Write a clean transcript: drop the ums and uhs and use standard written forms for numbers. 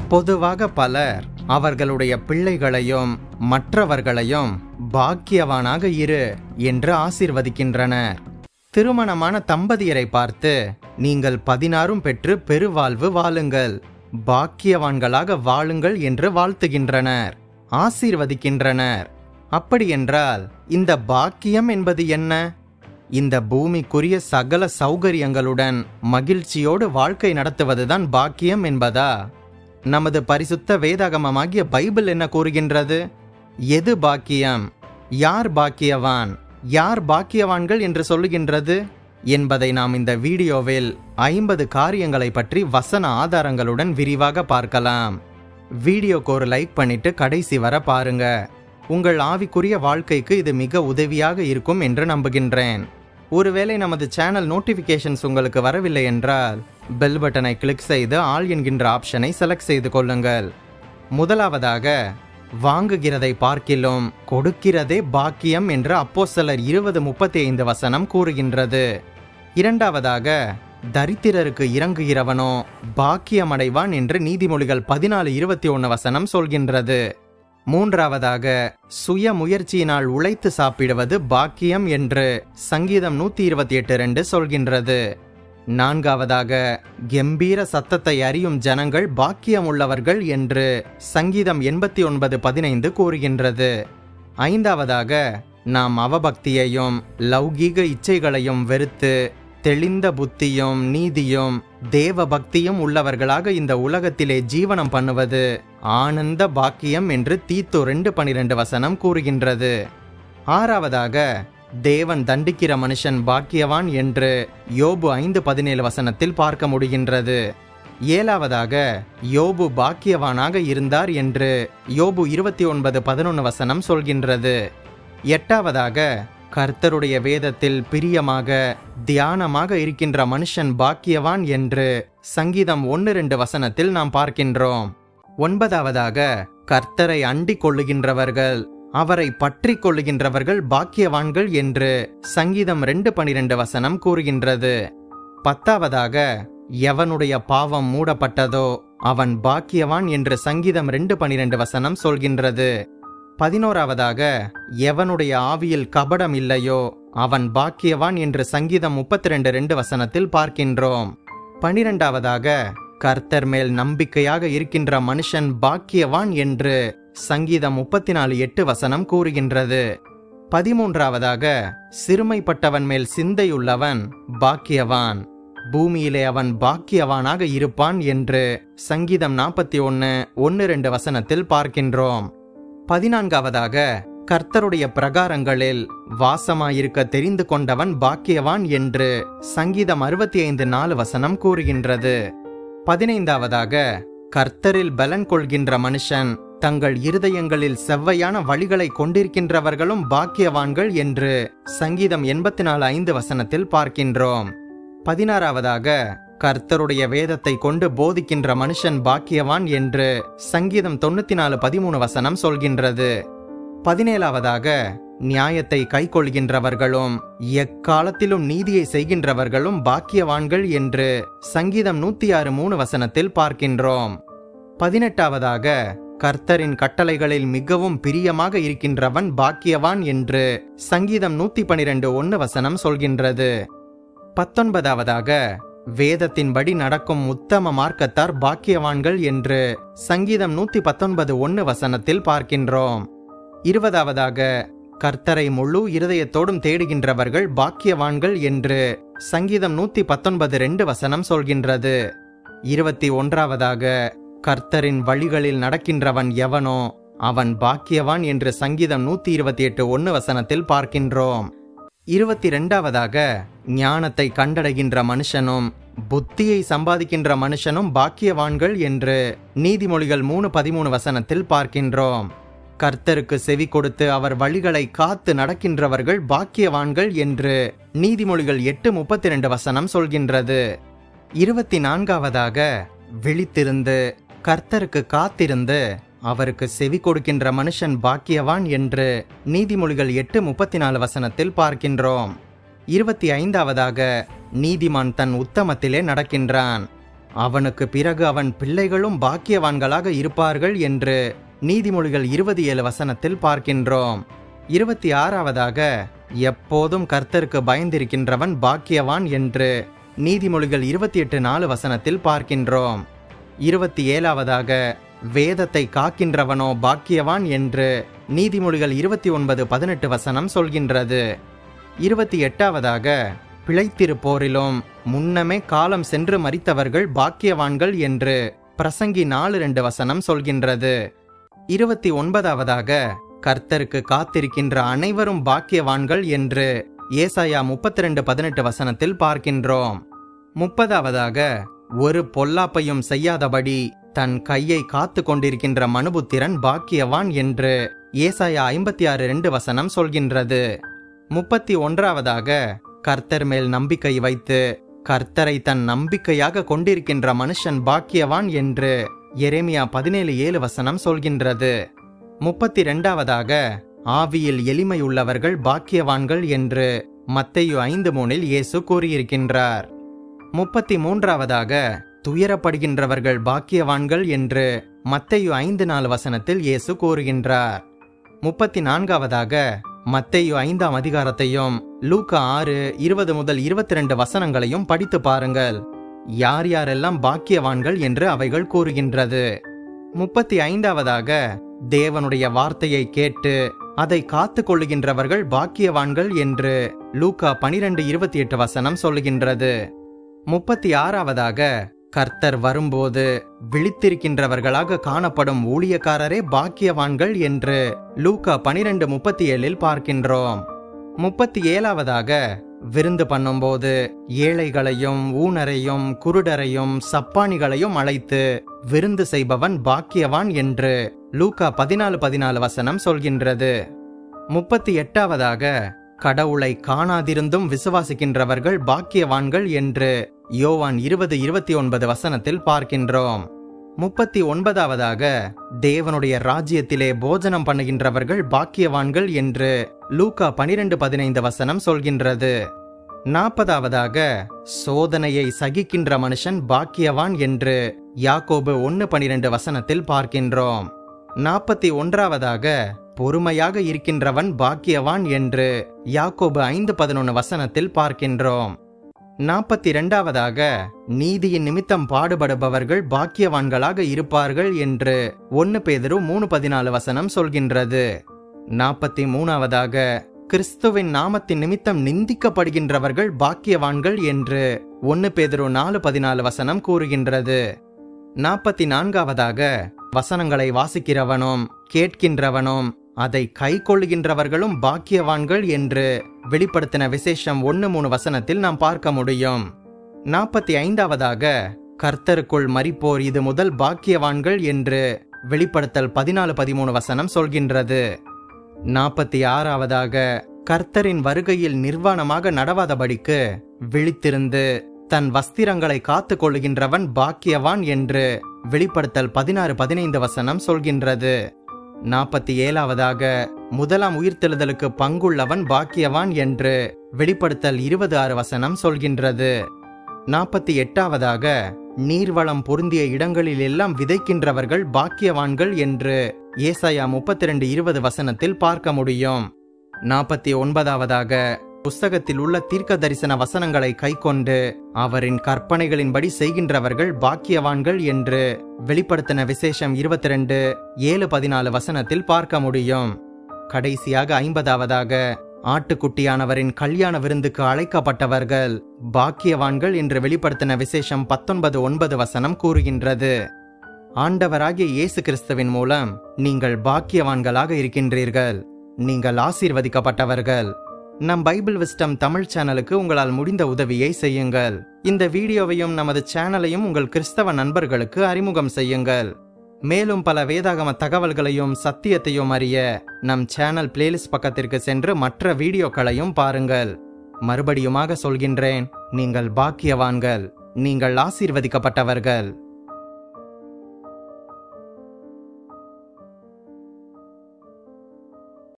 பொதுவாக பலர் அவர்களுடைய பிள்ளைகளையும் மற்றவர்களையும் பாக்கியவானாக இரு என்று ஆசீர்வதிக்கின்றனர். திருமணமான தம்பதியரை பார்த்து நீங்கள் 16 பெற்று பெருவாழ்வு வாழுங்கள், பாக்கியவான்களாக வாழுங்கள் என்று வாழ்த்துகின்றனர், ஆசீர்வதிக்கின்றனர். அப்படியென்றால் இந்த பாக்கியம் என்பது என்ன? இந்த பூமிக்குரிய சகல சௌகரியங்களுடன் மகிழ்ச்சியோடு வாழ்க்கை நடத்துவதுதான் பாக்கியம் என்பதா? நமது பரிசுத்த வேதாகமமாகிய பைபிள் என்ன கூறுகின்றது? எது பாக்கியம், யார் பாக்கியவான், யார் பாக்கியவான்கள் என்று சொல்லுகின்றது என்பதை நாம் இந்த வீடியோவில் 50 காரியங்களை பற்றி வசன ஆதாரங்களுடன் விரிவாக பார்க்கலாம். வீடியோக்கு ஒரு லைக் பண்ணிட்டு கடைசி வர பாருங்க. உங்கள் ஆவிக்குரிய வாழ்க்கைக்கு இது மிக உதவியாக இருக்கும் என்று நம்புகின்றேன். ஒருவேளை நமது சேனல் நோட்டிஃபிகேஷன்ஸ் உங்களுக்கு வரவில்லை என்றால் பெல் பட்டனை கிளிக் செய்து ஆல் என்கின்ற ஆப்ஷனை செலக்ட் செய்து கொள்ளுங்கள். முதலாவதாக, வாங்குகிறதை பார்க்கிலும் கொடுக்கிறதே பாக்கியம் என்று அப்போஸ்தலர் 20:35 வசனம் கூறுகின்றது. இரண்டாவதாக, தரித்திரருக்கு இறங்குகிறவனோ பாக்கியமடைவான் என்று நீதிமொழிகள் 14:21 வசனம் சொல்கின்றது. மூன்றாவதாக, சுய முயற்சியினால் உழைத்து சாப்பிடுவது பாக்கியம் என்று சங்கீதம் 128:2 சொல்கின்றது. நான்காவதாக, கம்பீர சத்தத்தை அறியும் ஜனங்கள் பாக்கியம் உள்ளவர்கள் என்று சங்கீதம் 89:15 கூறுகின்றது. ஐந்தாவதாக, நாம் அவபக்தியையும் லௌகீக இச்சைகளையும் வெறுத்து தெளிந்த புத்தியும் நீதியும் தேவ பக்தியும் உள்ளவர்களாக இந்த உலகத்திலே ஜீவனம் பண்ணுவது ஆனந்த பாக்கியம் என்று தீத்து 2:12 வசனம் கூறுகின்றது. ஆறாவதாக, தேவன் தண்டிக்கிற மனுஷன் பாக்கியவான் என்று யோபு 5:17 வசனத்தில் பார்க்க முடிகின்றது. ஏழாவதாக, யோபு பாக்கியவானாக இருந்தார் என்று யோபு 29:11 வசனம் சொல்கின்றது. எட்டாவதாக, கர்த்தருடைய வேதத்தில் பிரியமாக தியானமாக இருக்கின்ற மனுஷன் பாக்கியவான் என்று சங்கீதம் 1:2 வசனத்தில் நாம் பார்க்கின்றோம். ஒன்பதாவதாக, கர்த்தரை அண்டிக் கொள்ளுகின்றவர்கள் அவரை பற்றி கொள்ளுகின்றவர்கள் பாக்கியவான்கள் என்று சங்கீதம் 2:12 வசனம் கூறுகின்றது. பத்தாவதாக, எவனுடைய பாவம் மூடப்பட்டதோ அவன் பாக்கியவான் என்று சங்கீதம் 2:12 வசனம் சொல்கின்றது. 11ஆவதாக, எவனுடைய ஆவியில் கபடம் இல்லையோ அவன் பாக்கியவான் என்று சங்கீதம் 32:2 வசனத்தில் பார்க்கின்றோம். 12ஆவதாக, கர்த்தர் மேல் நம்பிக்கையாக இருக்கின்ற மனுஷன் பாக்கியவான் என்று சங்கீதம் 34:8 வசனம் கூறுகின்றது. 13ஆவதாக, சிறுமைப்பட்டவன் மேல் சிந்தையுள்ளவன் பாக்கியவான், பூமியிலே அவன் பாக்கியவானாக இருப்பான் என்று சங்கீதம் 41:1-2 வசனத்தில் பார்க்கின்றோம். 14ஆவதாக, கர்த்தருடைய பிரகாரங்களில் வாசமாயிருக்க தெரிந்து கொண்டவன் பாக்கியவான் என்று சங்கீதம் 65:4 வசனம் கூறுகின்றது. 15ஆவதாக, கர்த்தரில் பலன் கொள்கின்ற மனுஷன் தங்கள் இருதயங்களில் செவ்வையான வழிகளை கொண்டிருக்கின்றவர்களும் பாக்கியவான்கள் என்று சங்கீதம் 84:5 வசனத்தில் பார்க்கின்றோம். 16ஆவதாக, கர்த்தருடைய வேதத்தை கொண்டு போதிக்கின்ற மனுஷன் பாக்கியவான் என்று சங்கீதம் 94:13 வசனம் சொல்கின்றது. 17ஆவதாக, நியாயத்தை கைக்கொள்கின்றவர்களும் எக்காலத்திலும் நீதியை செய்கின்றவர்களும் பாக்கியவான்கள் என்று சங்கீதம் 106:3 வசனத்தில் பார்க்கின்றோம். 18ஆவதாக, கர்த்தரின் கட்டளைகளில் மிகவும் பிரியமாக இருக்கின்றவன் பாக்கியவான் என்று சங்கீதம் 112:1 வசனம் சொல்கின்றது. 19ஆவதாக, வேதத்தின்படி நடக்கும் உத்தம மார்க்கத்தார் பாக்கியவான்கள் என்று சங்கீதம் 119:1 வசனத்தில் பார்க்கின்றோம். 20ஆவதாக, கர்த்தரை முழு இருதயத்தோடும் தேடுகின்றவர்கள் பாக்கியவான்கள் என்று சங்கீதம் 119:2 வசனம் சொல்கின்றது. 21ஆவதாக, கர்த்தரின் வழிகளில் நடக்கின்றவன் எவனோ அவன் பாக்கியவான் என்று சங்கீதம் 128:1 வசனத்தில் பார்க்கின்றோம். 22ஆவதாக, ஞானத்தை கண்டடைகின்ற மனுஷனும் புத்தியை சம்பாதிக்கின்ற மனுஷனும் பாக்கியவான்கள் என்று நீதிமொழிகள் 3:13 வசனத்தில் பார்க்கின்றோம். கர்த்தருக்கு செவி கொடுத்து அவர் வழிகளை காத்து நடக்கின்றவர்கள் பாக்கியவான்கள் என்று நீதிமொழிகள் 8:32 வசனம் சொல்கின்றது. 24ஆவதாக, விழித்திருந்து கர்த்தருக்கு காத்திருந்து அவருக்கு செவி கொடுக்கின்ற மனுஷன் பாக்கியவான் என்று நீதிமொழிகள் 8:34 வசனத்தில் பார்க்கின்றோம். 25ஆவதாக, நீதிமான் தன் உத்தமத்திலே நடக்கின்றான், அவனுக்கு பிறகு அவன் பிள்ளைகளும் பாக்கியவான்களாக இருப்பார்கள் என்று நீதிமொழிகள் 27 வசனத்தில் பார்க்கின்றோம். 26வதாக எப்போதும் கர்த்தருக்கு பயந்திருக்கின்றவன் பாக்கியவான் என்று நீதிமொழிகள் 28:4 வசனத்தில் பார்க்கின்றோம். 27வதாக வேதத்தை காக்கின்றவனோ பாக்கியவான் என்று நீதிமொழிகள் 29:18 வசனம் சொல்கின்றது. 28வதாக பிழைத்திருப்போரிலும் முன்னமே காலம் சென்று மரித்தவர்கள் பாக்கியவான்கள் என்று பிரசங்கி 4:2 வசனம் சொல்கின்றது. 29வதாக கர்த்தருக்கு காத்திருக்கின்ற அனைவரும் பாக்கியவான்கள் என்று ஏசாயா 32:18 வசனத்தில் பார்க்கின்றோம். 30வதாக ஒரு பொல்லாப்பையும் செய்யாதபடி தன் கையை காத்து கொண்டிருக்கின்ற மனுபுத்திரன் பாக்கியவான் என்று ஏசாயா 56:2 வசனம் சொல்கின்றது. 31வதாக கர்த்தர் மேல் நம்பிக்கை வைத்து கர்த்தரை தன் நம்பிக்கையாக கொண்டிருக்கின்ற மனுஷன் பாக்கியவான் என்று எரேமியா 17:7 வசனம் சொல்கின்றது. 32வதாக ஆவியில் எளிமையுள்ளவர்கள் பாக்கியவான்கள் என்று மத்தேயு 5:3 இயேசு கூறியிருக்கின்றார். 33வதாக துயரப்படுகின்றவர்கள் பாக்கியவான்கள் என்று மத்தேயு 5:4 வசனத்தில் இயேசு கூறுகின்றார். 34வதாக மத்தேயு 5ஆம் அதிகாரத்தையும் லூக்கா 6:20-22 வசனங்களையும் படித்து பாருங்கள். யார் யாரெல்லாம் பாக்கியவான்கள் என்று அவைகள் கூறுகின்றது. 35வதாக தேவனுடைய வார்த்தையை கேட்டு அதை காத்து கொள்ளுகின்றவர்கள் பாக்கியவான்கள் என்று லூக்கா 12:28 வசனம் சொல்லுகின்றது. 36வதாக கர்த்தர் வரும்போது விழித்திருக்கின்றவர்களாக காணப்படும் ஊழியக்காரரே பாக்கியவான்கள் என்று லூக்கா 12:37 பார்க்கின்றோம். 37வதாக விருந்து பண்ணும்போது ஏழைகளையும் ஊனரையும் குருடரையும் சப்பானிகளையும் அழைத்து விருந்து செய்பவன் பாக்கியவான் என்று லூக்கா 14:14 வசனம் சொல்கின்றது. 38வதாக கடவுளை காணாதிருந்தும் விசுவாசிக்கின்றவர்கள் பாக்கியவான்கள் என்று யோவான் 20:29 வசனத்தில் பார்க்கின்றோம். 39வதாக தேவனுடைய ராஜ்யத்திலே போஜனம் பண்ணுகின்றவர்கள் பாக்கியவான்கள் என்று லூக்கா 12:15 வசனம் சொல்கின்றது. 40வதாக சோதனையை சகிக்கின்ற மனுஷன் பாக்கியவான் என்று யாக்கோபு 1:12 வசனத்தில் பார்க்கின்றோம். 41வதாக பொறுமையாக இருக்கின்றவன் பாக்கியவான் என்று யாக்கோபு 5:11 வசனத்தில் பார்க்கின்றோம். 42வதாக நீதியின் நிமித்தம் பாடுபடுபவர்கள் பாக்கியவான்களாக இருப்பார்கள் என்று 1 பேதுரு 3:14 வசனம் சொல்கின்றது. 43வதாக கிறிஸ்துவின் நாமத்தின் நிமித்தம் நிந்திக்கப்படுகின்றவர்கள் பாக்கியவான்கள் என்று 1 பேதுரு 4:14 வசனம் கூறுகின்றது. 44வதாக வசனங்களை வாசிக்கிறவனும் கேட்கின்றவனும் அதை கை கொள்ளுகின்றவர்களும் பாக்கியவான்கள் என்று வெளிப்படுத்தின விசேஷம் 1:3 வசனத்தில் நாம் பார்க்க முடியும். 45வதாக கர்த்தருக்குள் மரிப்போர் இது முதல் பாக்கியவான்கள் என்று வெளிப்படுத்தல் 14:13 வசனம் சொல்கின்றது. 46வதாக கர்த்தரின் வருகையில் நிர்வாணமாக நடவாதபடிக்கு விழித்திருந்து தன் வஸ்திரங்களை காத்து கொள்ளுகின்றவன் பாக்கியவான் என்று வெளிப்படுத்தல் 16:15 வசனம் சொல்கின்றது. 47வதாக முதலாம் உயிர்த்தெழுதலுக்கு பங்குள்ளவன் பாக்கியவான் என்று வெளிப்படுத்தல் 26 வசனம் சொல்கின்றது. 48வதாக நீர்வளம் பொருந்திய இடங்களில் எல்லாம் விதைக்கின்றவர்கள் பாக்கியவான்கள் என்று ஏசாயா 32:20 வசனத்தில் பார்க்க முடியும். 49வதாக புஸ்தகத்தில் உள்ள தீர்க்க தரிசன வசனங்களை கைக்கொண்டு அவரின் கற்பனைகளின்படி செய்கின்றவர்கள் பாக்கியவான்கள் என்று வெளிப்படுத்தின விசேஷம் 22:7-14 வசனத்தில் பார்க்க முடியும். கடைசியாக 50வதாக ஆட்டுக்குட்டியானவரின் கல்யாண விருந்துக்கு அழைக்கப்பட்டவர்கள் பாக்கியவான்கள் என்று வெளிப்படுத்தின விசேஷம் 19:9 வசனம் கூறுகின்றது. ஆண்டவராகிய இயேசு கிறிஸ்துவின் மூலம் நீங்கள் பாக்கியவான்களாக இருக்கின்றீர்கள். நீங்கள் ஆசீர்வதிக்கப்பட்டவர்கள். நம் பைபிள் விஸ்டம் தமிழ் சேனலுக்கு உங்களால் முடிந்த உதவியை செய்யுங்கள். இந்த வீடியோவையும் நமது சேனலையும் உங்கள் கிறிஸ்தவ நண்பர்களுக்கு அறிமுகம் செய்யுங்கள். மேலும் பல வேதாகம தகவல்களையும் சத்தியத்தையும் அறிய நம் சேனல் பிளேலிஸ்ட் பக்கத்திற்கு சென்று மற்ற வீடியோக்களையும் பாருங்கள். மறுபடியுமாக சொல்கின்றேன், நீங்கள் பாக்கியவான்கள், நீங்கள் ஆசீர்வதிக்கப்பட்டவர்கள்.